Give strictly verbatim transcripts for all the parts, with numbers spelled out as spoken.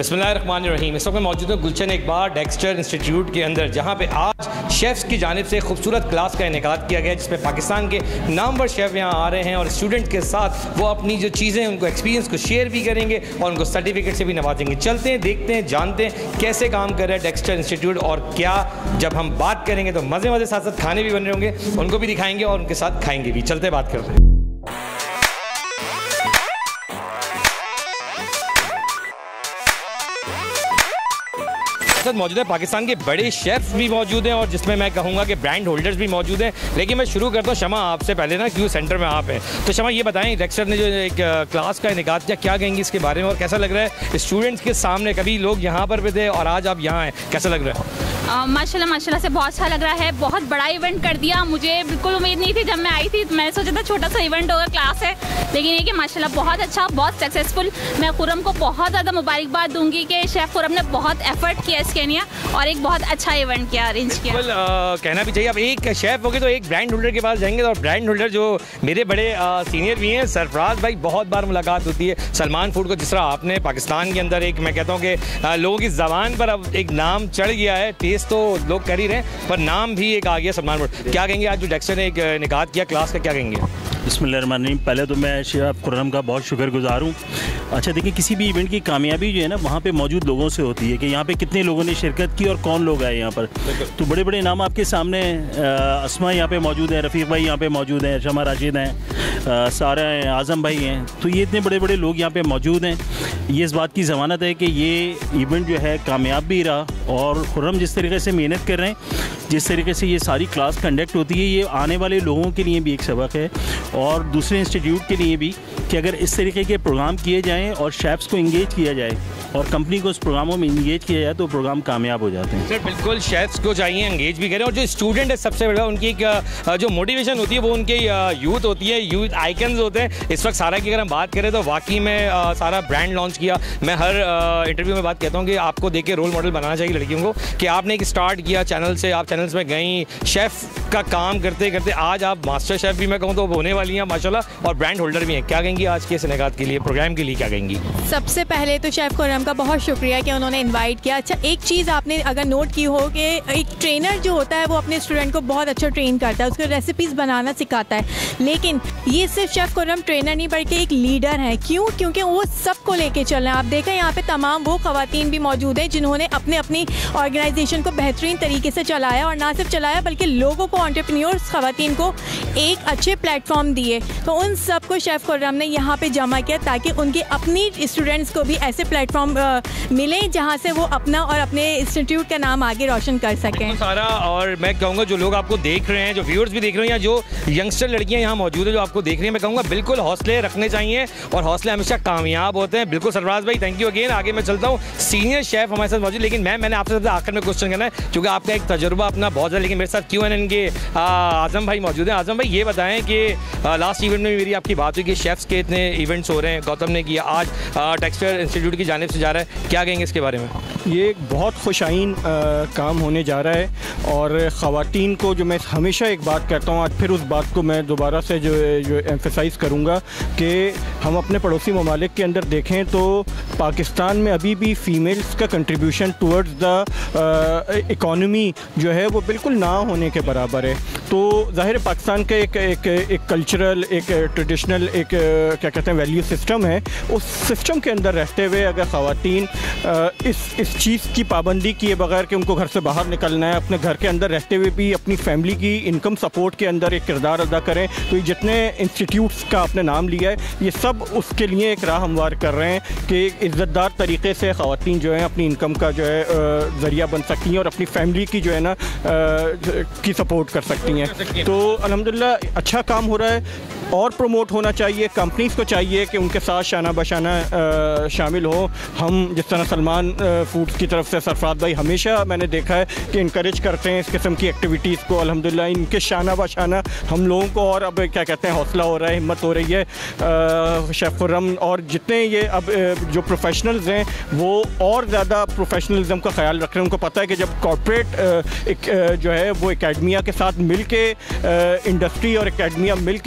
बिस्मिल्लाहिर्रहमानिर्रहीम। इस वक्त मौजूद है गुलशन इकबाल डेक्स्टर इंस्टीट्यूट के अंदर, जहाँ पे आज शेफ़्स की जानिब से खूबसूरत क्लास का इनेकाद किया गया है, जिसमें पाकिस्तान के नामवर शेफ़ यहाँ आ रहे हैं और स्टूडेंट के साथ वो अपनी जो चीज़ें उनको एक्सपीरियंस को शेयर भी करेंगे और उनको सर्टिफिकेट से भी नवाजेंगे। चलते हैं, देखते हैं, जानते हैं कैसे काम कर रहा है डेक्स्टर इंस्टीट्यूट और क्या जब हम बात करेंगे तो मज़े मज़े साथ साथ खाने भी बन रहे होंगे, उनको भी दिखाएंगे और उनके साथ खाएंगे भी। चलते बात करते हैं। मौजूद है पाकिस्तान के बड़े शेफ्स भी मौजूद हैं और जिसमें मैं कहूँगा कि ब्रांड होल्डर्स भी मौजूद हैं। लेकिन मैं शुरू करता हूँ शमा आपसे पहले ना, क्यों सेंटर में आप हैं, तो शमा ये बताएं डेक्स्टर ने जो एक क्लास का इनेकाद किया, क्या कहेंगी इसके बारे में और कैसा लग रहा है स्टूडेंट्स के सामने? कभी लोग यहाँ पर भी थे और आज आप यहाँ हैं, कैसा लग रहा है? माशाल्लाह माशाल्लाह से बहुत अच्छा लग रहा है। बहुत बड़ा इवेंट कर दिया, मुझे बिल्कुल उम्मीद नहीं थी। जब मैं आई थी तो मैंने सोचा था छोटा सा इवेंट होगा, क्लास है, लेकिन ये कि माशाल्लाह बहुत अच्छा, बहुत सक्सेसफुल। मैं खुरम को बहुत ज़्यादा मुबारकबाद दूंगी कि शेफ़ खुरम ने बहुत एफर्ट किया इसके लिए और एक बहुत अच्छा इवेंट किया, अरेंज किया। बिल्कुल कहना भी चाहिए। अब एक शेफ़ होगी तो एक ब्रांड होल्डर के पास जाएंगे, और ब्रांड होल्डर जो मेरे बड़े सीनियर भी हैं, सरफराज भाई, बहुत बार मुलाकात होती है सलमान फूड को। जिस तरह आपने पाकिस्तान के अंदर एक, मैं कहता हूँ कि लोगों की ज़बान पर अब एक नाम चढ़ गया है, टेस्ट तो लोग कर ही रहे हैं पर नाम भी एक आ गया सलमान फूड। क्या कहेंगे आज जो डेक्स्टर ने एक इनेकाद किया क्लास का, क्या कहेंगे? बिस्मिल्लाहिर्रहमानिर्रहीम। पहले तो मैं शेफ़ खुर्रम का बहुत शुक्रगुज़ार हूँ। अच्छा देखिए, किसी भी इवेंट की कामयाबी जो है ना वहाँ पे मौजूद लोगों से होती है कि यहाँ पे कितने लोगों ने शिरकत की और कौन लोग आए यहाँ पर। तो बड़े बड़े नाम आपके सामने, अस्मा यहाँ पे मौजूद है, रफ़ीक भाई यहाँ पे मौजूद हैं, शमा राशिद हैं, सारा हैं, आज़म भाई हैं। तो ये इतने बड़े बड़े लोग यहाँ पे मौजूद हैं। ये इस बात की ज़मानत है कि ये इवेंट जो है कामयाब भी रहा और खुर्रम जिस तरीके से मेहनत कर रहे हैं, जिस तरीके से ये सारी क्लास कंडक्ट होती है, ये आने वाले लोगों के लिए भी एक सबक है और दूसरे इंस्टीट्यूट के लिए भी कि अगर इस तरीके के प्रोग्राम किए जाएं और शेफ्स को इंगेज किया जाए और कंपनी को उस प्रोग्रामों में इंगेज किया जाए तो प्रोग्राम कामयाब हो जाते हैं। सर बिल्कुल, शेफ्स को चाहिए इंगेज भी करें और जो स्टूडेंट है सबसे बड़ा उनकी एक जो मोटिवेशन होती है वो उनके यूथ होती है, यूथ आइकन्स होते हैं। इस वक्त सारा की अगर हम बात करें तो वाकई में सारा ब्रांड लॉन्च किया। मैं हर इंटरव्यू में बात कहता हूँ कि आपको देख के रोल मॉडल बनाना चाहिए लड़कियों को, कि आपने एक स्टार्ट किया चैनल से, आप चैनल्स में गई, शेफ़ का काम करते करते आज आप मास्टर शेफ़ भी मैं कहूँ तो होने वाली हैं माशाल्लाह, और ब्रांड होल्डर भी हैं। क्या कहेंगी आज के इस इनेकाद के लिए, प्रोग्राम के लिए क्या कहेंगी? सबसे पहले तो शेफ़ खुर्रम का बहुत शुक्रिया कि उन्होंने इनवाइट किया। अच्छा, एक चीज़ आपने अगर नोट की हो कि एक ट्रेनर जो होता है वो अपने स्टूडेंट को बहुत अच्छा ट्रेन करता है, उसको रेसिपीज़ बनाना सिखाता है, लेकिन ये सिर्फ शेफ़ खुर्रम ट्रेनर नहीं बल्कि एक लीडर है। क्यों? क्योंकि वो सबको लेके चल रहे हैं। आप देखें यहाँ पे तमाम वो ख़वातीन भी मौजूद हैं जिन्होंने अपने अपनी ऑर्गेनाइजेशन को बेहतरीन तरीके से चलाया और ना सिर्फ चलाया बल्कि लोगों को, एंटरप्रेन्योर्स ख़वातीन को एक अच्छे प्लेटफॉर्म दिए। तो उन सब को शेफ़ खुर्रम ने यहाँ पे जमा किया ताकि उनके अपनी स्टूडेंट्स को भी ऐसे प्लेटफॉर्म मिले जहाँ से वो अपना और अपने इंस्टीट्यूट का नाम आगे रोशन कर सकें। सारा, और मैं कहूँगा जो लोग आपको देख रहे हैं, जो व्यूअर्स भी देख रहे हैं या जो यंगस्टर लड़कियाँ यहाँ मौजूद है जो आपको देख रही हैं, मैं कहूँगा बिल्कुल हौसले रखने चाहिए और हौसले हमेशा कामयाब होते हैं। बिल्कुल सरफराज भाई, थैंक यू अगेन। आगे मैं चलता हूँ, सीनियर शेफ़ हमारे साथ मौजूद, लेकिन मैं मैंने आपसे सबसे आखिर में क्वेश्चन करना है क्योंकि आपका एक तजुर्बा अपना बहुत है, लेकिन मेरे साथ क्यों है इनके आज़म भाई मौजूद हैं। आज़म भाई ये बताएं कि लास्ट इवेंट में मेरी आपकी बात हुई कि शेफ़्स के इतने इवेंट्स हो रहे हैं, गौतम ने किया, आज डेक्स्टर इंस्टीट्यूट की जानिब से जा रहा है, क्या कहेंगे इसके बारे में? ये एक बहुत खुशाइन काम होने जा रहा है और ख़वातीन को जो मैं हमेशा एक बात कहता हूँ, आज फिर उस बात को मैं दोबारा से जो जो एम्फेसाइज़ करूँगा कि हम अपने पड़ोसी ममालिक के अंदर देखें तो पाकिस्तान में अभी भी फ़ीमेल्स का कंट्रीब्यूशन टूवर्ड्स द इकॉनमी जो है वो बिल्कुल ना होने के बराबर है। तो ज़ाहिर पाकिस्तान का एक एक एक कल्चरल, एक ट्रेडिशनल, एक क्या कहते हैं वैल्यू सिस्टम है। उस सिस्टम के अंदर रहते हुए अगर ख़वातीन इस इस चीज़ की पाबंदी किए बगैर कि उनको घर से बाहर निकलना है, अपने घर के अंदर रहते हुए भी अपनी फैमिली की इनकम सपोर्ट के अंदर एक किरदार अदा करें, तो ये जितने इंस्टीट्यूट्स का आपने नाम लिया है ये सब उसके लिए एक राह हमवार कर रहे हैं कि इज़्ज़तदार तरीके से ख़वातीन जो है अपनी इनकम का जो है ज़रिया बन सकती हैं और अपनी फैमिली की जो है ना की सपोर्ट कर सकती हैं। तो अल्हम्दुलिल्लाह अच्छा काम हो रहा है और प्रमोट होना चाहिए। कंपनीज़ को चाहिए कि उनके साथ शाना बशाना शामिल हो। हम जिस तरह सलमान फूड्स की तरफ से सरफराज भाई हमेशा मैंने देखा है कि इनकरेज करते हैं इस किस्म की एक्टिविटीज़ को। अल्हम्दुलिल्लाह इनके शाना बशाना हम लोगों को और अब क्या कहते हैं हौसला हो रहा है, हिम्मत हो रही है। शेफ़ खुर्रम और जितने ये अब जो प्रोफेशनल्स हैं वो और ज़्यादा प्रोफेशनलिज्म का ख्याल रख रहे हैं। उनको पता है कि जब कॉर्पोरेट एक जो है वो एकेडमिया के साथ मिल के इंडस्ट्री और एकेडमिया मिल के जो है अब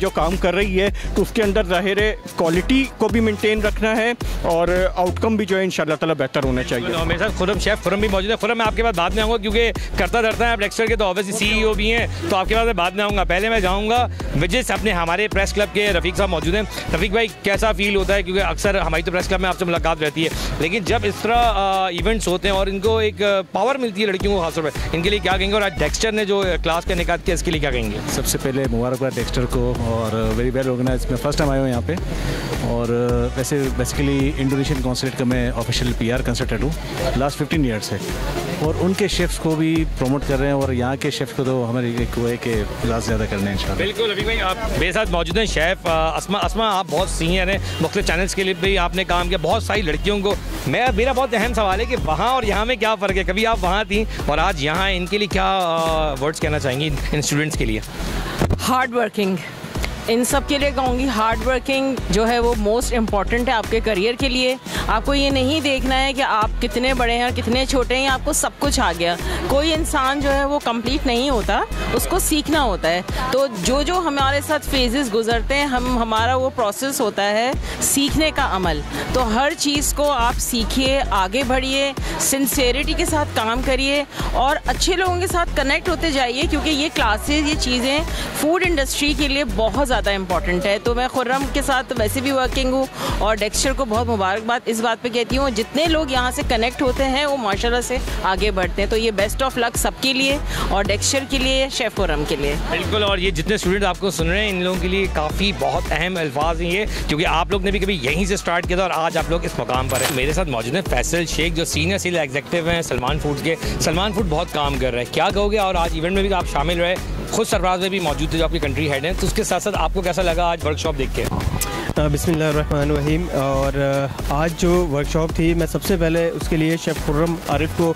जो काम कर रही है तो उसके अंदर ज़ाहिर है क्वालिटी को भी मेंटेन रखना है और आउटकम भी जो है इंशाल्लाह ताला बेहतर होना चाहिए। और मेरे साथ खुरम शेफ़ खुरम भी मौजूद है। खुरम मैं आपके पास बाद में आऊँगा क्योंकि करता धरता है आप डेक्स्टर के, तो ऑब्वियसली सीईओ भी हैं, तो आपके पास मैं बाद में आऊँगा। पहले मैं जाऊँगा विजिट अपने हमारे प्रेस क्लब के रफ़ीक साहब मौजूद हैं। रफ़ीक भाई कैसा फील होता है, क्योंकि अक्सर हमारी तो प्रेस क्लब में आपसे मुलाकात रहती है, लेकिन जब इस तरह इवेंट्स होते हैं और इनको एक पावर मिलती है लड़कियों को खासतौर पर, इनके लिए क्या कहेंगे? और आज डेक्स्टर ने जो क्लास का निकात किया इसके लिए क्या कहेंगे? सबसे पहले मुबारकबाद डेक्स्टर को, और वेरी वेल ऑर्गेनाइज। मैं फर्स्ट टाइम आया हूँ यहाँ पे, और वैसे बेसिकली इंडोनेशियन कॉन्सुलेट का मैं ऑफिशियल पीआर कंसल्टेंट हूँ लास्ट फिफ्टीन ईयर से, और उनके शेफ्स को भी प्रमोट कर रहे हैं, और यहाँ के शेफ्स को तो हमारी एक वो है कि ज़्यादा से ज़्यादा करने हैं इंशाल्लाह। बिल्कुल रफ़ीक भाई, आप मेरे साथ मौजूद हैं शेफ़ अस्मा। अस्मा, आप बहुत सीनियर हैं, मुख्तलिफ चैनल्स के लिए भी आपने काम किया, बहुत सारी लड़कियों को। मैं मेरा बहुत अहम सवाल है कि वहाँ और यहाँ में क्या फ़र्क है? कभी आप वहाँ थी और आज यहाँ, इनके लिए क्या वर्ड्स कहना चाहेंगी इन स्टूडेंट्स के लिए? हार्ड वर्किंग, इन सब के लिए कहूँगी हार्ड वर्किंग जो है वो मोस्ट इम्पॉर्टेंट है आपके करियर के लिए। आपको ये नहीं देखना है कि आप कितने बड़े हैं और कितने छोटे हैं, आपको सब कुछ आ गया। कोई इंसान जो है वो कंप्लीट नहीं होता, उसको सीखना होता है। तो जो जो हमारे साथ फेजेस गुजरते हैं, हम हमारा वो प्रोसेस होता है सीखने का अमल। तो हर चीज़ को आप सीखिए, आगे बढ़िए, सिंसेरिटी के साथ काम करिए और अच्छे लोगों के साथ कनेक्ट होते जाइए, क्योंकि ये क्लासेस, ये चीज़ें फूड इंडस्ट्री के लिए बहुत ज़्यादा इंपॉर्टेंट है। तो मैं खुर्रम के साथ वैसे भी वर्किंग हूँ और डेक्स्टर को बहुत मुबारकबाद इस बात पे कहती हूँ, जितने लोग यहाँ से कनेक्ट होते हैं वो माशाल्लाह से आगे बढ़ते हैं। तो ये बेस्ट ऑफ लक सबके लिए, और डेक्स्टर के लिए, शेफ़ खुर्रम के लिए। बिल्कुल, और ये जितने स्टूडेंट आपको सुन रहे हैं इन लोगों के लिए काफ़ी बहुत अहम अल्फाज हैं ये, क्योंकि आप लोग ने भी कभी यहीं से स्टार्ट किया था और आज आप लोग इस मुकाम पर हैं। मेरे साथ मौजूद हैं फैसल शेख, जो सीनियर सेल एग्जीक्यूटिव हैं सलमान फूड्स के। सलमान फूड बहुत काम कर रहे हैं, क्या कहोगे? और आज इवेंट में भी आप शामिल रहे, खुद सरफराज में भी मौजूद थे जो आपकी कंट्री हेड हैं, तो उसके साथ साथ आपको कैसा लगा आज वर्कशॉप देख के? बिस्मिल्लाहिर्रहमानिर्रहीम। और आज जो वर्कशॉप थी, मैं सबसे पहले उसके लिए शेफ़ खुर्रम आरिफ को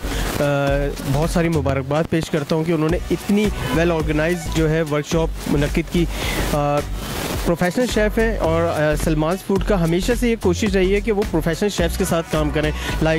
बहुत सारी मुबारकबाद पेश करता हूँ कि उन्होंने इतनी वेल ऑर्गेनाइज जो है वर्कशॉप मुनक्किद की। प्रोफेशनल शेफ़ है और सलमान फूड का हमेशा से ये कोशिश रही है कि वो प्रोफेशनल शेफ़्स के साथ काम करें,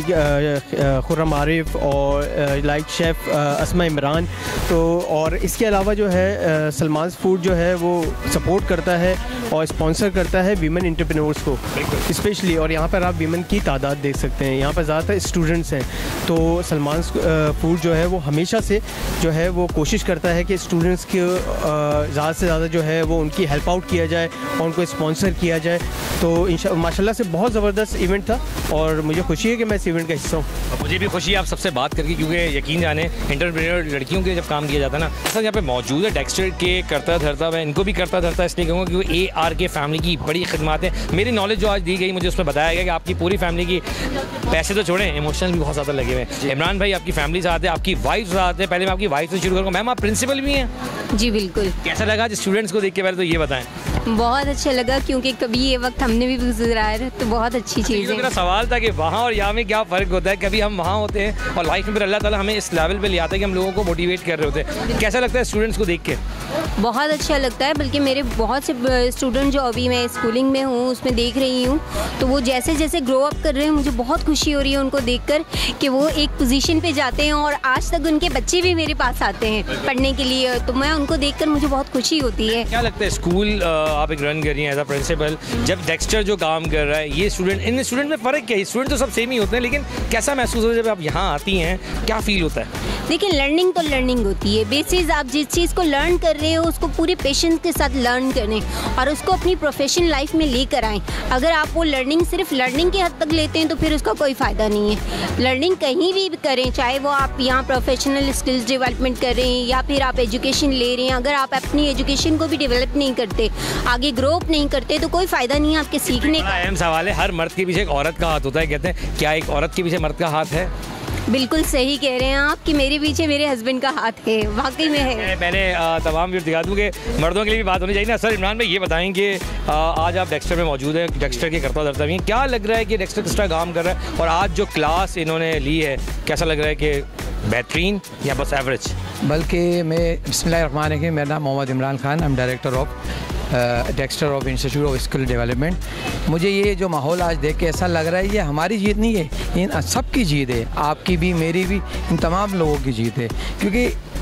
लाइक खुर्रम आरिफ और लाइक शेफ़ अस्मा इमरान। तो और इसके अलावा जो है सलमान फूड जो है वो सपोर्ट करता है और स्पॉन्सर करता है वीमेन एंटरप्रेन्योर्स को स्पेशली। और यहाँ पर आप वीमेन की तादाद देख सकते हैं, यहाँ पर ज़्यादातर स्टूडेंट्स हैं। तो सलमान फूड जो है वो हमेशा से जो है वो कोशिश करता है कि स्टूडेंट्स के ज़्यादा से ज़्यादा जो है वो उनकी हेल्प आउट किया जाए और उनको स्पॉन्सर किया जाए। तो माशाल्लाह से बहुत ज़बरदस्त इवेंट था और मुझे खुशी है कि मैं इस इवेंट का हिस्सा हूँ। मुझे भी खुशी है आप सबसे बात करके, क्योंकि यकीन जाने एंटरप्रेन्योर लड़कियों के जब काम किया जाता है ना, सर यहाँ पे मौजूद है डेक्स्टर के करता धरता, मैं इनको भी करता धरता इसलिए कहूँगा क्योंकि ए आर के फैमिली की बड़ी खिदमत है। मेरी नॉलेज जो आज दी गई मुझे उसमें बताया गया कि आपकी पूरी फैमिली की, पैसे तो छोड़ें, इमोशनल भी बहुत ज़्यादा लगे हुए हैं। इमरान भाई आपकी फैमिली साथ है, आपकी वाइफ साथ है। पहले मैं आपकी वाइफ से शुरू करूँगा। मैम आप प्रिंसिपल भी हैं? जी बिल्कुल। कैसा लगा आज स्टूडेंट्स को देख के? पहले तो ये बताएं। बहुत अच्छा लगा, क्योंकि कभी ये वक्त हमने भी गुजरा है, तो बहुत अच्छी चीज़ है। मेरा सवाल था कि वहाँ और यहाँ में क्या फ़र्क होता है? कभी हम वहाँ होते हैं और लाइफ में फिर अल्लाह ताला हमें इस लेवल पे ले आता है कि हम लोगों को मोटिवेट कर रहे होते हैं। कैसा लगता है स्टूडेंट्स को देख के? बहुत अच्छा लगता है, बल्कि मेरे बहुत से स्टूडेंट जो अभी मैं स्कूलिंग में हूँ उसमें देख रही हूँ, तो वो जैसे जैसे ग्रो अप कर रहे हैं मुझे बहुत खुशी हो रही है उनको देखकर कि वो एक पोजीशन पे जाते हैं और आज तक उनके बच्चे भी मेरे पास आते हैं पढ़ने के लिए। तो मैं उनको देखकर मुझे बहुत खुशी होती है। क्या लगता है स्कूल आप एक रन कर रही हैं एज अ प्रिंसिपल, जब डेक्स्टर जो काम कर रहा है, ये स्टूडेंट, इन स्टूडेंट में फ़र्क क्या है? स्टूडेंट तो सब सेम ही होते हैं, लेकिन कैसा महसूस होता है जब आप यहाँ आती हैं? क्या फील होता है? देखिए, लर्निंग तो लर्निंग होती है। बेसिस आप जिस चीज़ को लर्न कर रहे हो उसको पूरे पेशेंस के साथ लर्न करें और उसको अपनी प्रोफेशनल लाइफ में लेकर आएँ। अगर आप वो लर्निंग सिर्फ लर्निंग के हद तक लेते हैं तो फिर उसका कोई फ़ायदा नहीं है। लर्निंग कहीं भी करें, चाहे वो आप यहाँ प्रोफेशनल स्किल्स डेवलपमेंट कर रहे हैं या फिर आप एजुकेशन ले रहे हैं, अगर आप अपनी एजुकेशन को भी डेवलप नहीं करते, आगे ग्रो अप नहीं करते, तो कोई फ़ायदा नहीं है आपके सीखने का। अहम सवाल है, हर मर्द के पीछे एक औरत का हाथ होता है, कहते हैं क्या एक औरत के पीछे मर्द का हाथ है? बिल्कुल सही कह रहे हैं आप कि मेरे पीछे मेरे हस्बैंड का हाथ है, वाकई में है। मैंने तमाम व्यू दिखा दूँ कि मर्दों के लिए भी बात होनी चाहिए ना। सर इमरान भाई ये बताएंगे, आज आप डेक्स्टर में मौजूद हैं, डेक्स्टर के करता धरता भी हैं, क्या लग रहा है कि डेक्स्टर किस तरह काम कर रहा है और आज जो क्लास इन्होंने ली है कैसा लग रहा है कि बेहतरीन या बस एवरेज? बल्कि मैं बिस्मिल्लाहिर्रहमानिर्रहीम, मेरा नाम Mohammad Imran Khan, I am director of Dexter of institute of skill development. मुझे ये जो माहौल आज देख के ऐसा लग रहा है ये हमारी जीत नहीं है, इन सबकी जीत है, आपकी भी, मेरी भी, इन तमाम लोगों की जीत है। क्योंकि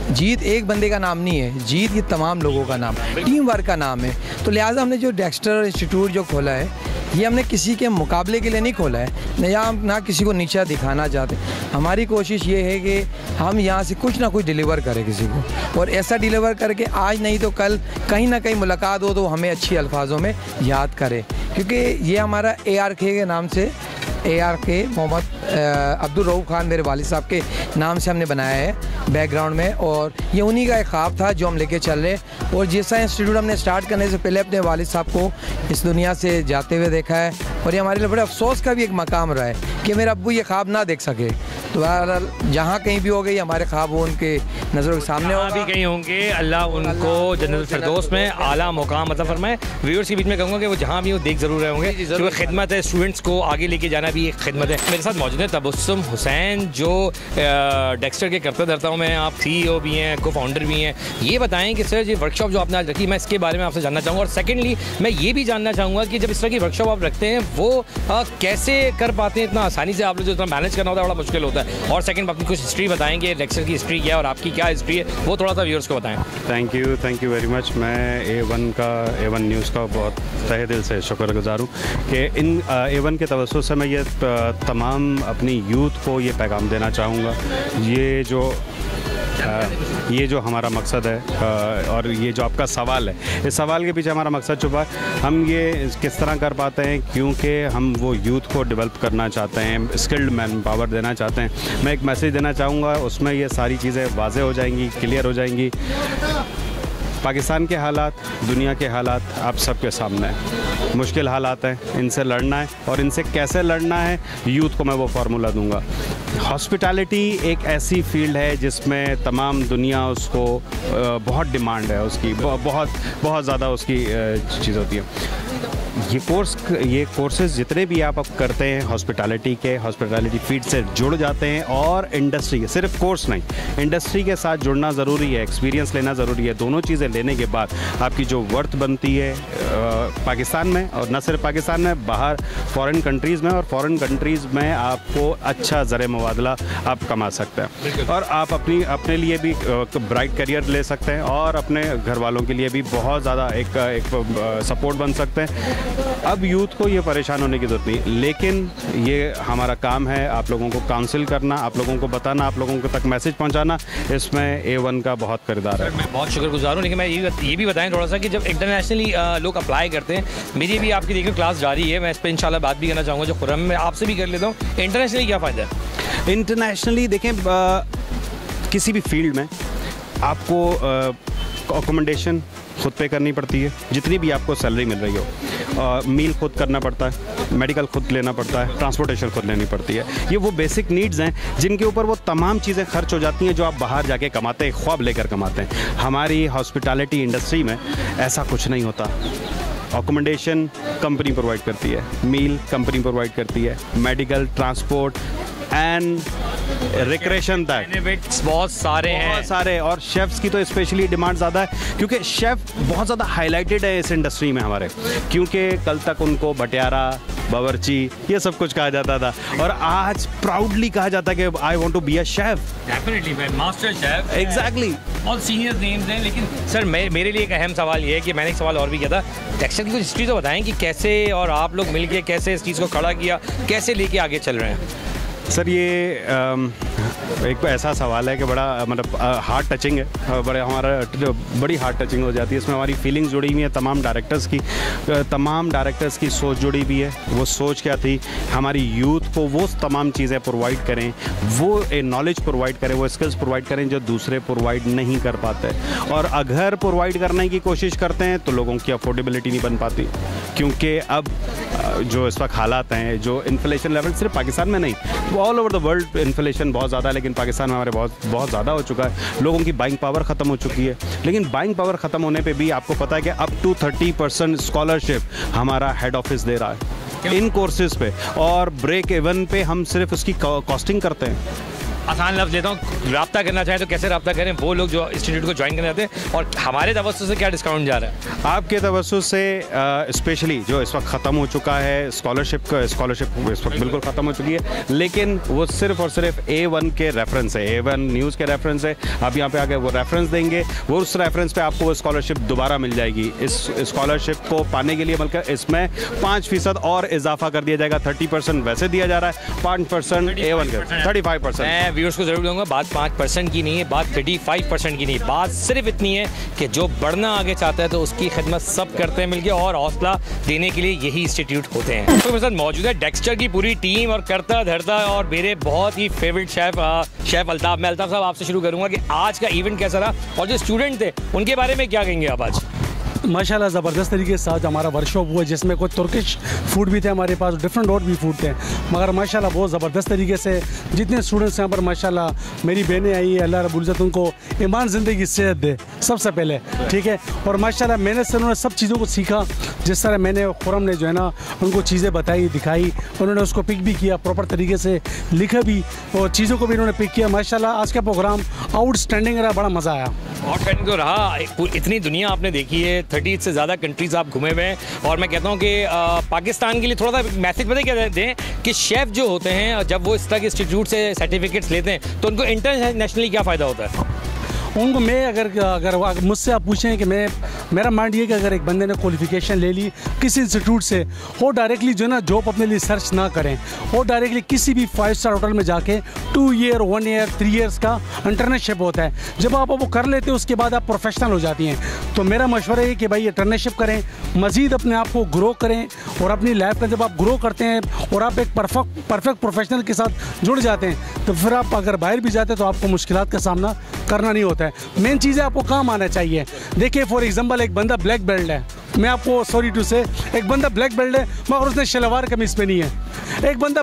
जीत एक बंदे का नाम नहीं है, जीत ये तमाम लोगों का नाम, टीम वर्क का नाम है। तो लिहाजा हमने जो डेक्स्टर इंस्टीट्यूट जो खोला है, ये हमने किसी के मुकाबले के लिए नहीं खोला है, न या हम ना किसी को नीचा दिखाना चाहते। हमारी कोशिश ये है कि हम यहाँ से कुछ ना कुछ डिलीवर करें किसी को, और ऐसा डिलीवर करके आज नहीं तो कल कहीं ना कहीं मुलाकात हो तो हमें अच्छी अल्फाजों में याद करे। क्योंकि ये हमारा ए आर के के नाम से, ए आर के मोहम्मद अब्दुल रऊफ खान मेरे वालिद साहब के नाम से हमने बनाया है बैकग्राउंड में, और ये उन्हीं का एक ख्वाब था जो हम लेके चल रहे। और जैसा इंस्टीट्यूट हमने स्टार्ट करने से पहले अपने वालिद साहब को इस दुनिया से जाते हुए देखा है, और ये हमारे लिए बड़े अफसोस का भी एक मकाम रहा है कि मेरे अब्बू ये ख्वाब ना देख सके। तो बहरहाल जहाँ कहीं भी हो गई हमारे ख्वाब वो उनके नज़रों के सामने होगा, भी कहीं होंगे, अल्लाह उनको जन्नत फिरदौस में आला मुकाम अता फरमाए। व्यूअर्स के बीच में कहूँगा कि वो जहाँ भी हो देख ज़रूर रहे होंगे, क्योंकि खिदमत है, स्टूडेंट्स को आगे लेके जाना भी एक खिदमत है। मेरे साथ मौजूद है तबस्सुम हुसैन, जो डेक्स्टर के करता धरता में आप सी ई ओ भी हैं, को फाउंडर भी हैं। ये बताएं कि सर ये वर्कशॉप जो आपने आज रखी, मैं इसके बारे में आपसे जानना चाहूँगा। और सेकेंडली मैं ये भी जानना चाहूँगा कि जब इस तरह की वर्कशॉप आप रखते हैं वो आ, कैसे कर पाते हैं, इतना आसानी से आप लोग जो इतना मैनेज करना होता है बड़ा मुश्किल होता है। और सेकंड अपनी कुछ हिस्ट्री बताएंगे, लेक्चर की हिस्ट्री क्या है और आपकी क्या हिस्ट्री है, वो थोड़ा सा व्यूअर्स को बताएं। Thank you thank you very much. मैं ए वन का ए वन न्यूज़ का बहुत तहे दिल से शुक्रगुजार हूँ कि इन ए वन के तवज्जुह से मैं ये तमाम अपनी यूथ को ये पैगाम देना चाहूँगा। ये जो ये जो हमारा मकसद है और ये जो आपका सवाल है, इस सवाल के पीछे हमारा मकसद छुपा है। हम ये किस तरह कर पाते हैं, क्योंकि हम वो यूथ को डेवलप करना चाहते हैं, स्किल्ड मैन पावर देना चाहते हैं। मैं एक मैसेज देना चाहूँगा, उसमें ये सारी चीज़ें वाज़ेह हो जाएंगी, क्लियर हो जाएंगी। पाकिस्तान के हालात, दुनिया के हालात आप सबके सामने हैं, मुश्किल हालात हैं, इनसे लड़ना है और इनसे कैसे लड़ना है यूथ को मैं वो फार्मूला दूंगा। हॉस्पिटैलिटी एक ऐसी फील्ड है जिसमें तमाम दुनिया उसको बहुत डिमांड है उसकी, बहुत बहुत ज़्यादा उसकी चीज़ होती है। ये कोर्स ये कोर्सेज जितने भी आप अब करते हैं हॉस्पिटैलिटी के, हॉस्पिटैलिटी फील्ड से जुड़ जाते हैं और इंडस्ट्री के, सिर्फ कोर्स नहीं, इंडस्ट्री के साथ जुड़ना ज़रूरी है, एक्सपीरियंस लेना ज़रूरी है। दोनों चीज़ें लेने के बाद आपकी जो वर्थ बनती है आ, पाकिस्तान में, और न सिर्फ पाकिस्तान में, बाहर फॉरेन कंट्रीज़ में, और फॉरेन कंट्रीज़ में आपको अच्छा ज़र मुबादला आप कमा सकते हैं और आप अपनी अपने लिए भी ब्राइट करियर ले सकते हैं और अपने घर वालों के लिए भी बहुत ज़्यादा एक एक सपोर्ट बन सकते हैं। अब यूथ को ये परेशान होने की ज़रूरत नहीं, लेकिन ये हमारा काम है आप लोगों को काउंसिल करना, आप लोगों को बताना, आप लोगों को तक मैसेज पहुंचाना। इसमें ए वन का बहुत किरदार है। मैं बहुत शुक्रगुजार हूँ, लेकिन मैं ये ये भी बताएं थोड़ा सा कि जब इंटरनेशनली लोग अप्लाई करते हैं, मेरी भी आपकी देखिए क्लास जारी है, मैं इस पर इंशाल्लाह बात भी करना चाहूँगा, जो खुर्रम में आपसे भी कर लेता हूँ। इंटरनेशनली क्या फ़ायदा है? इंटरनेशनली देखें, किसी भी फील्ड में आपको अकोमोडेशन खुद पे करनी पड़ती है, जितनी भी आपको सैलरी मिल रही हो, मील खुद करना पड़ता है, मेडिकल खुद लेना पड़ता है, ट्रांसपोर्टेशन खुद लेनी पड़ती है। ये वो बेसिक नीड्स हैं जिनके ऊपर वो तमाम चीज़ें खर्च हो जाती हैं जो आप बाहर जाके कमाते हैं, ख्वाब लेकर कमाते हैं। हमारी हॉस्पिटैलिटी इंडस्ट्री में ऐसा कुछ नहीं होता। अकोमोडेशन कंपनी प्रोवाइड करती है, मील कंपनी प्रोवाइड करती है, मेडिकल, ट्रांसपोर्ट एंड रिक्रेशन तक बेनिफिट्स बहुत सारे हैं, बहुत सारे। और शेफ्स की तो स्पेशली डिमांड ज़्यादा है, क्योंकि शेफ़ बहुत ज़्यादा हाईलाइटेड है इस इंडस्ट्री में हमारे, क्योंकि कल तक उनको बटियारा, बावर्ची ये सब कुछ कहा जाता था, और आज प्राउडली कहा जाता है कि I want to be a chef. Definitely मैं मास्टर शेफ, एग्जैक्टली, और सीनियर नेम्स हैं। लेकिन सर मैं मेरे लिए एक अहम सवाल ये है कि मैंने एक सवाल और भी किया था, टेक्सचर की कुछ हिस्ट्री तो बताएं कि कैसे और आप लोग मिलके कैसे इस चीज़ को खड़ा किया, कैसे लेके आगे चल रहे हैं। सर ये आम, एक ऐसा सवाल है कि बड़ा मतलब हार्ट टचिंग है, बड़े हमारा बड़ी हार्ट टचिंग हो जाती है। इसमें हमारी फीलिंग्स जुड़ी हुई हैं, तमाम डायरेक्टर्स की तमाम डायरेक्टर्स की सोच जुड़ी हुई है। वो सोच क्या थी, हमारी यूथ को वो तमाम चीज़ें प्रोवाइड करें, वो ए नॉलेज प्रोवाइड करें, वो स्किल्स प्रोवाइड करें जो दूसरे प्रोवाइड नहीं कर पाते, और अगर प्रोवाइड करने की कोशिश करते हैं तो लोगों की अफोर्डेबिलिटी नहीं बन पाती, क्योंकि अब जो इस वक्त हालात हैं, जो इन्फ्लेशन लेवल सिर्फ पाकिस्तान में नहीं, all over the world inflation बहुत ज़्यादा है, लेकिन पाकिस्तान में हमारे बहुत बहुत ज़्यादा हो चुका है। लोगों की बाइंग पावर ख़त्म हो चुकी है, लेकिन बाइंग पावर ख़त्म होने पे भी आपको पता है कि up to thirty percent scholarship हमारा हेड ऑफिस दे रहा है इन कोर्सेज पे, और ब्रेक इवन पे हम सिर्फ उसकी कॉस्टिंग करते हैं। आसान लफ्ज़ लेता हूँ, रब्ता करना चाहें तो कैसे रब्ता करें वो लोग जो इंस्टीट्यूट को ज्वाइन करना चाहते हैं, और हमारे तवज्जो से क्या डिस्काउंट जा रहा है? आपके तवज्जो से स्पेशली जो इस वक्त ख़त्म हो चुका है स्कॉलरशिप का, स्कॉलरशिप इस वक्त बिल्कुल ख़त्म हो चुकी है, लेकिन वो सिर्फ और सिर्फ ए वन के रेफरेंस है, ए वन न्यूज़ के रेफरेंस है। आप यहाँ पे आके वो रेफरेंस देंगे, वो उस रेफरेंस पे आपको वो स्कॉलरशिप दोबारा मिल जाएगी। इस स्कॉलरशिप को पाने के लिए बल्कि इसमें पाँच फीसद और इजाफा कर दिया जाएगा। थर्टी परसेंट वैसे दिया जा रहा है, पाँच परसेंट ए वन का, थर्टी फाइव परसेंट। मैं व्यूअर्स को जरूर दूंगा, बात पाँच परसेंट की नहीं है, बात थर्टी फाइव परसेंट की नहीं, बात सिर्फ इतनी है कि जो बढ़ना आगे चाहता है तो उसकी खिदमत सब करते हैं मिलके, और हौसला देने के लिए यही इंस्टीट्यूट होते हैं। तो मेरे साथ मौजूद है डेक्स्टर की पूरी टीम और करता धरता और मेरे बहुत ही फेवरेट शेफ शेफ अल्ताफ। मैं अल्ताफ साहब आपसे शुरू करूंगा कि आज का इवेंट कैसा रहा, और जो स्टूडेंट थे उनके बारे में क्या कहेंगे आप आज? माशाल्लाह ज़बरदस्त तरीके से आज हमारा वर्कशॉप हुआ, जिसमें कोई तुर्किश फूड भी थे हमारे पास, डिफरेंट और भी फूड थे, मगर माशाल्लाह बहुत ज़बरदस्त तरीके से जितने स्टूडेंट्स यहाँ पर माशाल्लाह मेरी बहनें आई है, अल्लाह रब्बुल इज़्ज़त उनको ईमान ज़िंदगी सेहत दे सबसे पहले, ठीक है। और माशाल्लाह मेहनत से उन्होंने सब चीज़ों को सीखा, जिस तरह मैंने खुरम ने जो है ना उनको चीज़ें बताई दिखाई, उन्होंने उसको पिक भी किया, प्रॉपर तरीके से लिखा भी, और चीज़ों को भी उन्होंने पिक किया। माशाल्लाह आज का प्रोग्राम आउटस्टैंडिंग रहा, बड़ा मज़ा आया। आउटस्टैंडिंग तो रहा, इतनी दुनिया आपने देखी है, थर्टी से ज़्यादा कंट्रीज़ आप घूमे हुए हैं, और मैं कहता हूँ कि पाकिस्तान के लिए थोड़ा सा मैसेज पता क्या दें कि शेफ़ जो होते हैं जब वो इस तरह के इंस्टीट्यूट से सर्टिफिकेट्स लेते हैं तो उनको इंटरनेशनली क्या फ़ायदा होता है? उनको मैं अगर अगर मुझसे आप पूछें कि मैं मेरा माइंड ये कि अगर एक बंदे ने क्वालिफिकेशन ले ली किसी इंस्टीट्यूट से, वो डायरेक्टली जो है ना जॉब अपने लिए सर्च ना करें, वो डायरेक्टली किसी भी फाइव स्टार होटल में जाके two year one year three years का इंटर्नशिप होता है। जब आप वो कर लेते हो उसके बाद आप प्रोफेशनल हो जाती हैं। तो मेरा मशवरा है कि भाई इंटर्नशिप करें, मज़ीद अपने आप को ग्रो करें, और अपनी लाइफ का जब आप ग्रो करते हैं और आप एक परफेक्ट परफेक्ट प्रोफेशनल के साथ जुड़ जाते हैं तो फिर आप अगर बाहर भी जाते हैं तो आपको मुश्किलात का सामना करना नहीं होता है। मेन चीज़ है आपको काम आना चाहिए। देखिए फॉर एग्जांपल एक बंदा ब्लैक बेल्ट है, मैं आपको सॉरी टू से एक बंदा ब्लैक बेल्ट है मगर उसने शलवार कमीज पे नहीं है, एक बंदा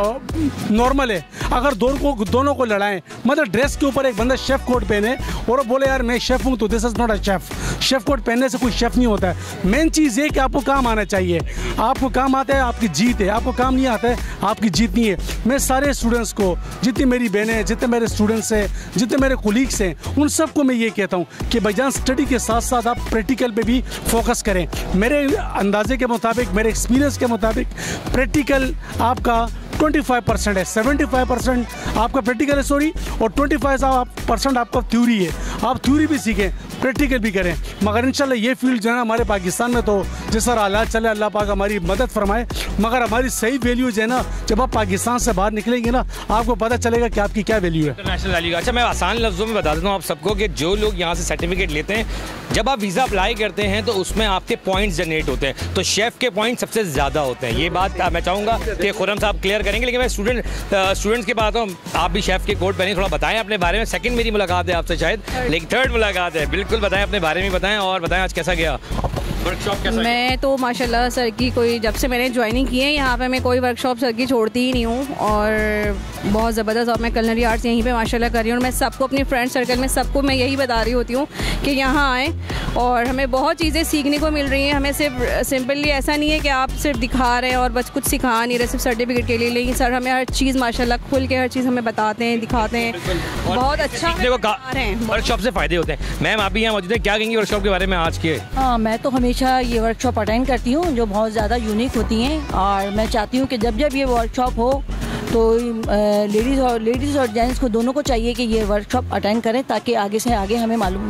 नॉर्मल है, अगर दोनों को दोनों को लड़ाएं, मतलब ड्रेस के ऊपर एक बंदा शेफ कोट पहने और बोले यार मैं शेफ हूँ तो this is not a chef, chef coat पहनने से कोई शेफ नहीं होता है। मेन चीज़ ये कि आपको काम आना चाहिए, आपको काम आता है आपकी जीत है, आपको काम नहीं आता है आपकी जीत नहीं है। मैं सारे स्टूडेंट्स को, जितनी मेरी बहनें, जितने मेरे स्टूडेंट्स हैं, जितने मेरे कोलीग्स हैं, उन सबको मैं ये कहता हूँ कि भाईजान स्टडी के साथ साथ आप प्रैक्टिकल पे भी फोकस करें। मेरे अंदाजे के मुताबिक, मेरे एक्सपीरियंस के मुताबिक प्रैक्टिकल आपका पच्चीस परसेंट है, पचहत्तर परसेंट आपका प्रैक्टिकल है सॉरी, और पच्चीस परसेंट आपका थ्योरी है। आप थ्योरी भी सीखें, प्रैक्टिकल भी करें, मगर इंशाल्लाह ये फील्ड जो है ना हमारे पाकिस्तान में तो जिस तरह हालात चले अल्लाह पाक हमारी मदद फरमाए, मगर हमारी सही वैल्यूज है ना जब आप पाकिस्तान से बाहर निकलेंगे ना आपको पता चलेगा कि आपकी क्या वैल्यू है, इंटरनेशनल वैल्यू। अच्छा मैं आसान लफ्ज़ों में बता देता हूँ आप सबको कि जो लोग यहाँ से सर्टिफिकेट लेते हैं, जब आप वीज़ा अप्लाई करते हैं तो उसमें आपके पॉइंट्स जनरेट होते हैं, तो शेफ़ के पॉइंट सबसे ज़्यादा होते हैं। ये बात मैं चाहूँगा कि खुरम साहब क्लियर करेंगे, लेकिन मैं स्टूडेंट स्टूडेंट्स के बात हूँ, आप भी शेफ़ के कोड पहने, थोड़ा बताएं अपने बारे में। सेकंड मेरी मुलाकात है आपसे शायद, लेकिन थर्ड मुलाकात है, बिल्कुल बताएं अपने बारे में बताएं, और बताएं आज कैसा गया वर्कशॉप कैसा? मैं तो माशाल्लाह सर की कोई जब से मैंने ज्वाइनिंग की है यहाँ पे मैं कोई वर्कशॉप सर की छोड़ती ही नहीं हूँ, और बहुत ज़बरदस्त, और मैं कलनरी आर्ट्स यहीं पे माशाल्लाह कर रही हूँ, और मैं सबको अपने फ्रेंड सर्कल में सबको मैं यही बता रही होती हूँ कि यहाँ आएँ, और हमें बहुत चीज़ें सीखने को मिल रही हैं। हमें सिर्फ सिंपली ऐसा नहीं है कि आप सिर्फ दिखा रहे हैं और बस कुछ सिखा नहीं रहे सिर्फ सर्टिफिकेट के लिए, लेकिन सर हमें हर चीज़ माशाल्लाह खुल के हर चीज़ हमें बताते हैं, दिखाते हैं, बहुत अच्छा वर्कशॉप से फ़ायदे होते हैं। मैम आप भी यहाँ मौजूद हैं, क्या कहेंगी वर्कशॉप के बारे में आज के? हाँ मैं तो हमेशा ये वर्कशॉप अटेंड करती हूँ जो बहुत ज़्यादा यूनिक होती हैं, और मैं चाहती हूँ कि जब जब ये वर्कशॉप हो तो लेडीज़ और लेडीज़ और जेंट्स को दोनों को चाहिए कि ये वर्कशॉप अटेंड करें ताकि आगे से आगे हमें मालूम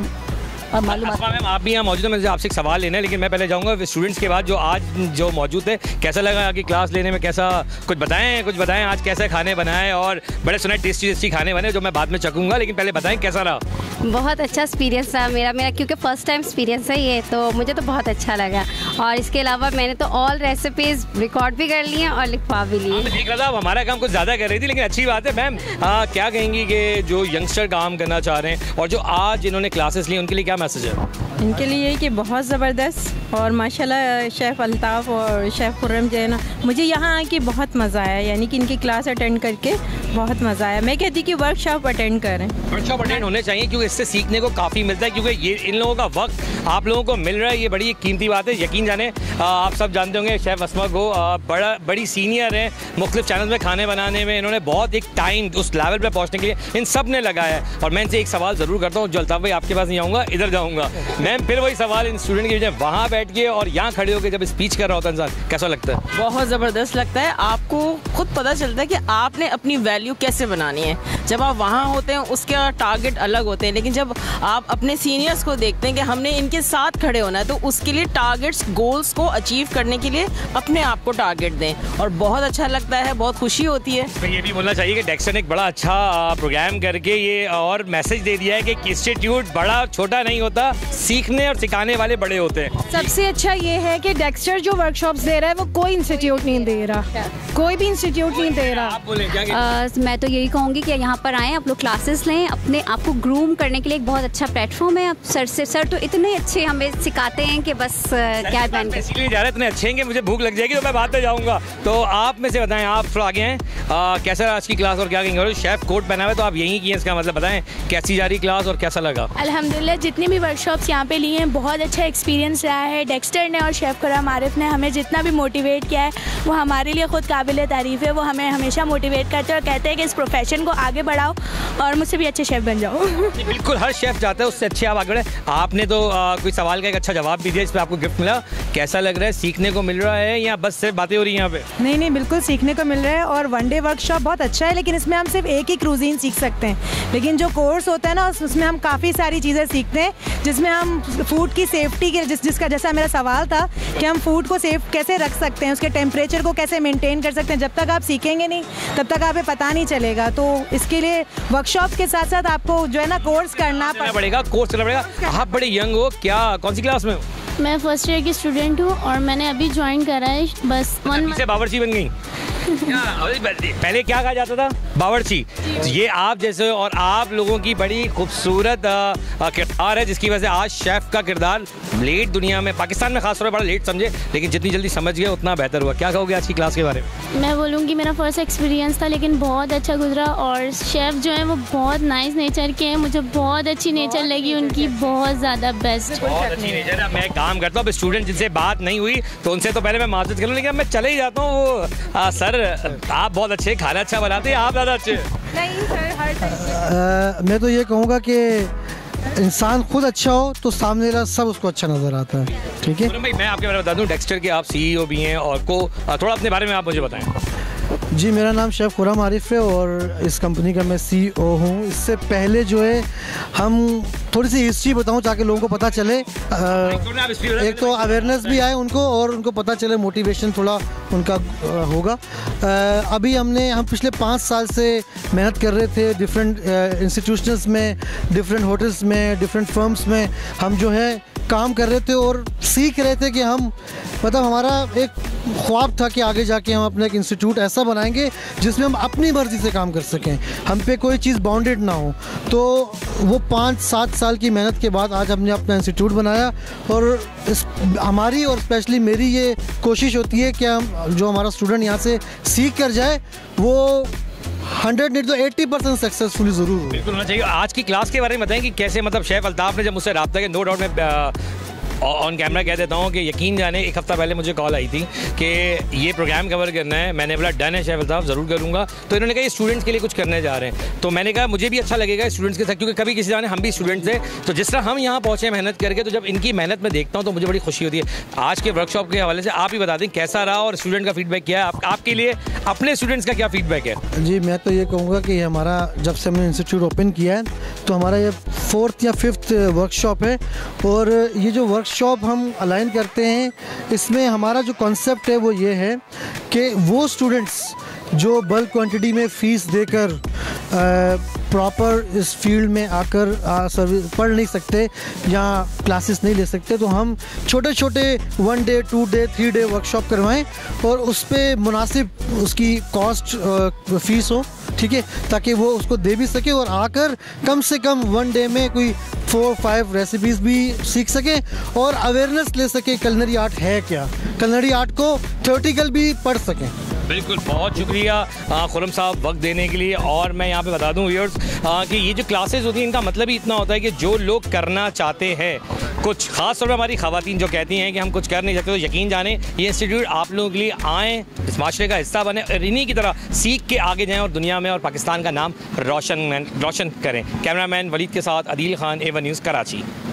मैम आप भी यहाँ मौजूद हैं, मुझे आपसे एक सवाल लेना है, लेकिन मैं पहले जाऊँगा स्टूडेंट्स के बाद जो आज जो मौजूद है, कैसा लगा आपकी क्लास लेने में, कैसा कुछ बताएं कुछ बताएं आज कैसे खाने बनाए, और बड़े सुने टेस्टी टेस्टी खाने बने जो मैं बाद में चखूँगा, लेकिन पहले बताएं कैसा रहा। बहुत अच्छा एक्सपीरियंस था मेरा मेरा क्योंकि फ़र्स्ट टाइम एक्सपीरियंस है ये, तो मुझे तो बहुत अच्छा लगा, और इसके अलावा मैंने तो ऑल रेसिपीज़ रिकॉर्ड भी कर लिए और लिखवा भी लिए। देख रहा था हमारा काम कुछ ज़्यादा कर रही थी, लेकिन अच्छी बात है। मैम क्या कहेंगी कि जो यंगस्टर काम करना चाह रहे हैं और जो आज इन्होंने क्लासेस ली उनके लिए क्या मैसेज है? इनके लिए ये कि बहुत ज़बरदस्त, और माशाल्लाह शेफ़ अल्ताफ़ और शेफ़ खुर्रम जो है ना, मुझे यहाँ आके बहुत मज़ा आया, यानी कि इनकी क्लास अटेंड करके बहुत मज़ा आया। मैं कहती कि वर्कशॉप अटेंड करें। वर्कशॉप अटेंड होने चाहिए क्योंकि इससे सीखने को काफ़ी मिलता है, क्योंकि ये इन लोगों का वक्त आप लोगों को मिल रहा है, ये बड़ी कीमती बात है। यकीन जाने आप सब जानते होंगे शेफ़ अस्मा को, बड़ा बड़ी सीनियर है मुख्तलिफ चैनल में खाने बनाने में, इन्होंने बहुत एक टाइम उस लेवल पर पहुँचने के लिए इन सब ने लगाया है। और मैं इनसे एक सवाल ज़रूर करता हूँ, जो अल्ताफ़ भाई आपके पास नहीं आऊँगा, इधर जाऊँगा मैं, फिर वही सवाल इन स्टूडेंट के बीच वहाँ बैठ के और यहाँ खड़े होकर जब स्पीच कर रहा होता है इंसान, कैसा लगता है? बहुत ज़बरदस्त लगता है। आपको खुद पता चलता है कि आपने अपनी वैल्यू कैसे बनानी है। जब आप वहाँ होते हैं उसका टारगेट अलग होते हैं, लेकिन जब आप अपने सीनियर्स को देखते हैं कि हमने इनके साथ खड़े होना है, तो उसके लिए टारगेट्स गोल्स को अचीव करने के लिए अपने आप को टारगेट दें, और बहुत अच्छा लगता है, बहुत खुशी होती है। तो ये भी बोलना चाहिए कि डेक्स्टर ने एक बड़ा अच्छा प्रोग्राम करके ये और मैसेज दे दिया है कि इंस्टीट्यूट बड़ा छोटा नहीं होता, सीखने और सिखाने वाले बड़े होते हैं। सबसे अच्छा ये है कि डेक्स्टर जो वर्कशॉप्स दे रहा है वो कोई इंस्टीट्यूट नहीं दे रहा, कोई भी इंस्टीट्यूट नहीं दे रहा। आप बोलें क्या? uh, मैं तो यही कहूँगी कि यहाँ पर आएँ, आप लोग क्लासेस लें, अपने आप को ग्रूम करने के लिए एक बहुत अच्छा प्लेटफॉर्म है। आप सर से सर तो इतने अच्छे हमें सिखाते हैं कि बस uh, क्या बन के इसलिए जा रहे इतने अच्छे हैं कि मुझे भूख लग जाएगी तो मैं बात पे जाऊँगा। तो आप में से बताएं, आप थोड़ा आगे हैं, कैसा आज की क्लास और क्या कहेंगे? और शेफ़ कोट पहना हुआ है तो आप यहीं किए, इसका मतलब बताएं कैसी जा रही क्लास और कैसा लगा? अल्हम्दुलिल्लाह जितनी भी वर्कशॉप्स यहाँ पे लिए हैं बहुत अच्छा एक्सपीरियंस रहा है। डेक्स्टर ने और शेफ़ खुर्रम आरिफ ने हमें जितना भी मोटिवेट किया है वो हमारे लिए ख़ुद काबिल तारीफ़ है। वो हमें हमेशा मोटिवेट करते हैं और कहते हैं कि इस प्रोफेशन को आगे बढ़ाओ और मुझसे भी अच्छे शेफ़ बन जाओ। बिल्कुल, हर शेफ़ चाहता है उससे अच्छे आप आगे बढ़े। आपने तो आ, कोई सवाल का एक अच्छा जवाब भी दिया, इस पर आपको गिफ्ट मिला, कैसा लग रहा है? सीखने को मिल रहा है या बस सिर्फ बातें हो रही हैं यहाँ पे? नहीं नहीं, बिल्कुल सीखने को मिल रहा है और वन डे वर्कशॉप बहुत अच्छा है, लेकिन इसमें हम सिर्फ एक ही क्रूजीन सीख सकते हैं। लेकिन जो कोर्स होता है ना उसमें हम काफ़ी सारी चीज़ें सीखते हैं, जिसमें हम फूड की सेफ्टी के जिस जिसका जैसा मेरा सवाल था कि हम फूड को सेफ कैसे रख सकते हैं, उसके टेम्परेचर को कैसे मेंटेन कर सकते हैं। जब तक आप सीखेंगे नहीं तब तक आपको पता नहीं चलेगा। तो इसके लिए वर्कशॉप के साथ साथ आपको जो है ना कोर्स करना पड़ेगा, कोर्स करना पड़ेगा। आप बड़े यंग हो, क्या कौन सी क्लास में हो? मैं फर्स्ट ईयर की स्टूडेंट हूँ और मैंने अभी ज्वाइन करा है, बस वन से बावर्ची बन गई। पहले क्या कहा जाता था? बावर्ची। ये आप जैसे और आप लोगों की बड़ी खूबसूरत किरदार है, जिसकी वजह से आज शेफ़ का किरदार लेट दुनिया में, पाकिस्तान में खासतौर पर बड़ा लेट समझे, लेकिन जितनी जल्दी समझ गए उतना बेहतर हुआ। क्या कहोगे आज की क्लास के बारे में? मैं बोलूँगी मेरा फर्स्ट एक्सपीरियंस था लेकिन बहुत अच्छा गुजरा, और शेफ़ जो है वो बहुत नाइस नेचर के हैं, मुझे बहुत अच्छी नेचर लगी उनकी, बहुत ज़्यादा बेस्ट, बहुत अच्छी नेचर है। मैं काम करता हूँ, अब स्टूडेंट जिनसे बात नहीं हुई तो उनसे तो पहले मैं माजरत कर लूँ, लेकिन मैं चले ही जाता हूँ। वो सर आप बहुत अच्छे, खाना अच्छा बनाते हैं, आप ज़्यादा अच्छे। नहीं सर, हर टाइम मैं तो ये कहूँगा कि इंसान खुद अच्छा हो तो सामने वाला सब उसको अच्छा नज़र आता है। ठीक है भाई, मैं आपके बारे में बता दूँ, डेक्स्टर के आप सीईओ भी हैं, और को थोड़ा अपने बारे में आप मुझे बताएं। जी, मेरा नाम शेफ़ खुर्रम आरिफ है और इस कंपनी का मैं सीईओ हूँ। इससे पहले जो है हम थोड़ी सी हिस्ट्री बताऊँ ताकि लोगों को पता चले, आ, एक तो अवेयरनेस भी आए उनको और उनको पता चले, मोटिवेशन थोड़ा उनका होगा। आ, अभी हमने हम पिछले पाँच साल से मेहनत कर रहे थे डिफरेंट इंस्टीट्यूशंस में, डिफरेंट होटल्स में, डिफरेंट फर्म्स में हम जो है काम कर रहे थे और सीख रहे थे कि हम मतलब हमारा एक ख्वाब था कि आगे जाके हम अपना एक इंस्टीट्यूट ऐसा बनाएंगे जिसमें हम अपनी मर्ज़ी से काम कर सकें, हम पे कोई चीज़ बाउंडेड ना हो। तो वो पाँच सात साल की मेहनत के बाद आज हमने अपना इंस्टीट्यूट बनाया, और इस हमारी और स्पेशली मेरी ये कोशिश होती है कि हम जो हमारा स्टूडेंट यहाँ से सीख कर जाए वो हंड्रेड नहीं तो एट्टी परसेंट सक्सेसफुली ज़रूर हो। बिल्कुल होना चाहिए। आज की क्लास के बारे में बताएं कि कैसे, मतलब शेफ़ अल्ताफ़ ने जब मुझसे रब्ता किया, नो डाउट में ऑन कैमरा कह देता हूँ कि यकीन जाने एक हफ़्ता पहले मुझे कॉल आई थी कि ये प्रोग्राम कवर करना है। मैंने बोला डन है शेफ़ अल्ताफ़, ज़रूर करूँगा। तो इन्होंने कहा ये स्टूडेंट्स के लिए कुछ करने जा रहे हैं, तो मैंने कहा मुझे भी अच्छा लगेगा स्टूडेंट्स के साथ, क्योंकि कभी किसी जाने हम भी स्टूडेंट्स थे, तो जिस तरह हम यहाँ पहुँचे मेहनत करके, तो जब इनकी मेहनत में देखता हूँ तो मुझे बड़ी खुशी होती है। आज के वर्कशॉप के हवाले से आप ही बता दें कैसा रहा और स्टूडेंट का फीडबैक क्या है, आप, आपके लिए अपने स्टूडेंट्स का क्या फीडबैक है? जी, मैं तो ये कहूँगा कि हमारा जब से हमने इंस्टीट्यूट ओपन किया है तो हमारा ये फोर्थ या फिफ्थ वर्कशॉप है, और ये जो वर्कशॉप हम अलाइन करते हैं इसमें हमारा जो कॉन्सेप्ट है वो ये है कि वो स्टूडेंट्स जो बल्क क्वांटिटी में फ़ीस देकर प्रॉपर इस फील्ड में आकर सर्विस पढ़ नहीं सकते या क्लासेस नहीं ले सकते, तो हम छोटे छोटे one day two day three day workshop करवाएं और उस पर मुनासिब उसकी कॉस्ट फ़ीस हो, ठीक है, ताकि वो उसको दे भी सके और आकर कम से कम वन डे में कोई फोर फाइव रेसिपीज़ भी सीख सके और अवेयरनेस ले सके कलनरी आर्ट है क्या, कलनरी आर्ट को थ्योरेटिकल भी पढ़ सकें। बिल्कुल, बहुत शुक्रिया खुरम साहब वक्त देने के लिए। और मैं यहाँ पे बता दूँ व्यूअर्स कि ये जो क्लासेस होती हैं इनका मतलब ही इतना होता है कि जो लोग करना चाहते हैं कुछ, खास तौर पर हमारी ख़वातीन जो कहती हैं कि हम कुछ कर नहीं सकते, तो यकीन जाने ये इंस्टीट्यूट आप लोगों के लिए आएँ, इस माशरे का हिस्सा बने और इन्हीं की तरह सीख के आगे जाएँ और दुनिया में और पाकिस्तान का नाम रोशन रोशन करें। कैमरामैन वलीद के साथ Adeel Khan, A one news, Karachi.